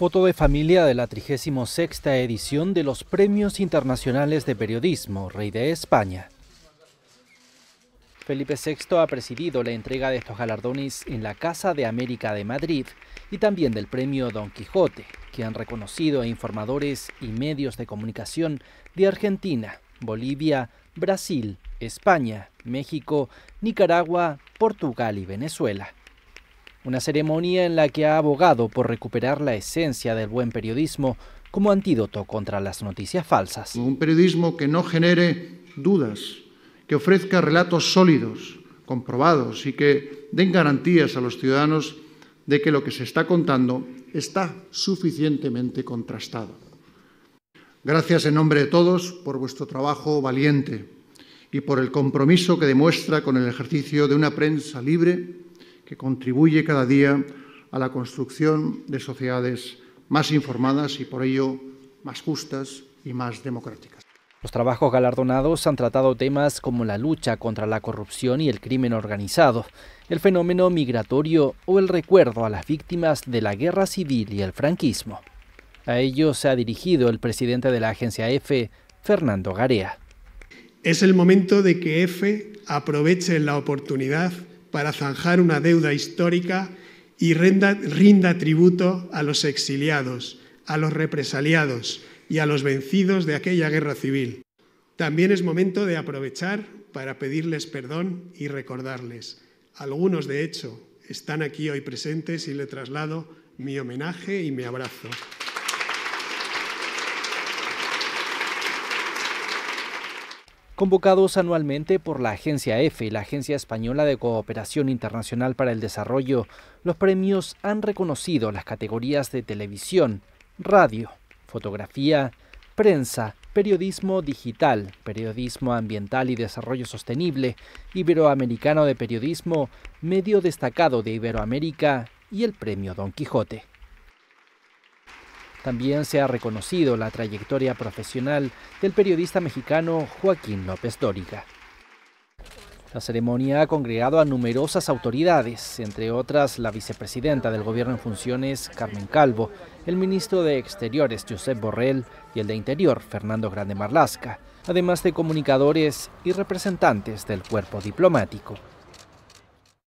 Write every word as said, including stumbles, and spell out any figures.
Foto de familia de la trigésima sexta edición de los Premios Internacionales de Periodismo, Rey de España. Felipe sexto ha presidido la entrega de estos galardones en la Casa de América de Madrid y también del Premio Don Quijote, que han reconocido a informadores y medios de comunicación de Argentina, Bolivia, Brasil, España, México, Nicaragua, Portugal y Venezuela. Una ceremonia en la que ha abogado por recuperar la esencia del buen periodismo como antídoto contra las noticias falsas. Un periodismo que no genere dudas, que ofrezca relatos sólidos, comprobados y que den garantías a los ciudadanos de que lo que se está contando está suficientemente contrastado. Gracias en nombre de todos por vuestro trabajo valiente y por el compromiso que demuestra con el ejercicio de una prensa libre que contribuye cada día a la construcción de sociedades más informadas y por ello más justas y más democráticas. Los trabajos galardonados han tratado temas como la lucha contra la corrupción y el crimen organizado, el fenómeno migratorio o el recuerdo a las víctimas de la guerra civil y el franquismo. A ello se ha dirigido el presidente de la agencia EFE, Fernando Garea. Es el momento de que EFE aproveche la oportunidad para zanjar una deuda histórica y rinda, rinda tributo a los exiliados, a los represaliados y a los vencidos de aquella guerra civil. También es momento de aprovechar para pedirles perdón y recordarles. Algunos, de hecho, están aquí hoy presentes y le traslado mi homenaje y mi abrazo. Convocados anualmente por la agencia EFE y la Agencia Española de Cooperación Internacional para el Desarrollo, los premios han reconocido las categorías de televisión, radio, fotografía, prensa, periodismo digital, periodismo ambiental y desarrollo sostenible, Iberoamericano de Periodismo, Medio Destacado de Iberoamérica y el Premio Don Quijote. También se ha reconocido la trayectoria profesional del periodista mexicano Joaquín López Dóriga. La ceremonia ha congregado a numerosas autoridades, entre otras la vicepresidenta del Gobierno en funciones, Carmen Calvo, el ministro de Exteriores, Josep Borrell, y el de Interior, Fernando Grande Marlaska, además de comunicadores y representantes del cuerpo diplomático.